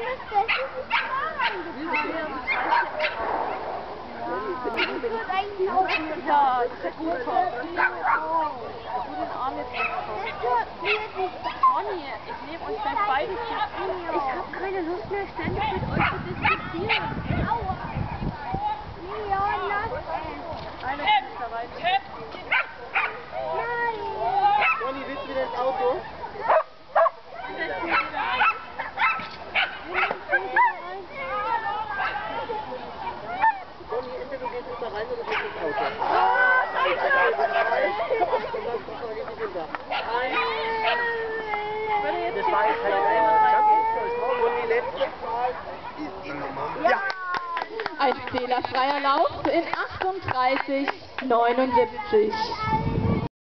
Ja, das ist ja gut. Den Arm jetzt Conny, ich nehme euch dann beide zu. Ich habe keine Lust mehr, ständig mit euch zu diskutieren. Aua! Ja, lass es. Eine Küsterei. Nein! Conny, willst du wieder ins Auto? Conny, entweder du gehst jetzt da rein oder du gehst ins Auto. Das war jetzt halt und die letzte Zahl ist in Nummer. Ja! Ein fehlerfreier Lauf in 38,79.